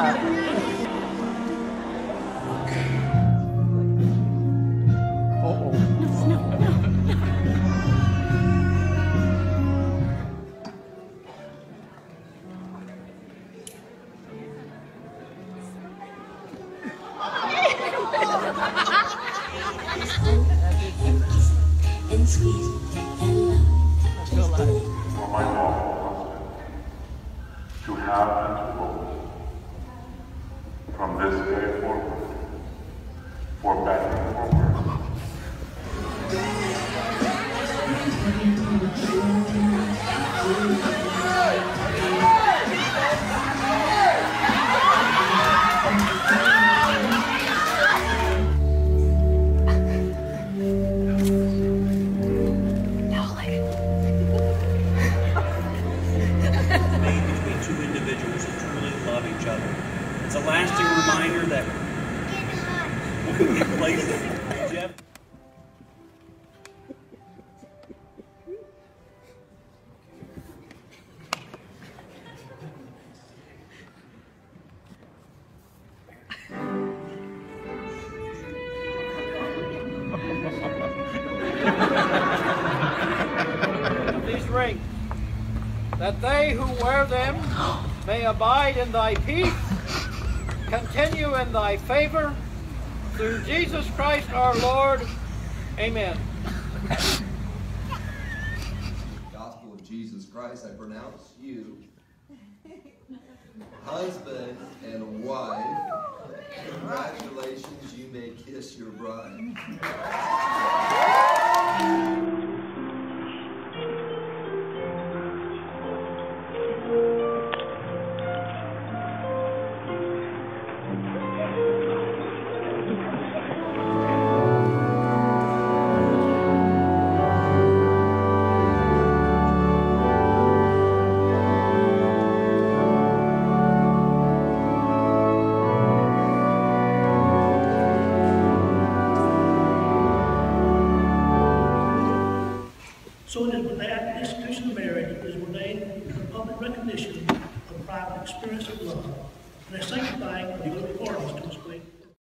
And sweet and love. For my lawful husband to have and to hold from this day forward, for better and for worse. It's a lasting reminder that Jeff. These rings, that they who wear them may abide in thy peace, continue in thy favor, through Jesus Christ our Lord. Amen. Gospel of Jesus Christ, I pronounce you husband and wife. Congratulations, you may kiss your bride. So it is with that the institution of marriage is ordained for public recognition of private experience of love, and a sanctifying of the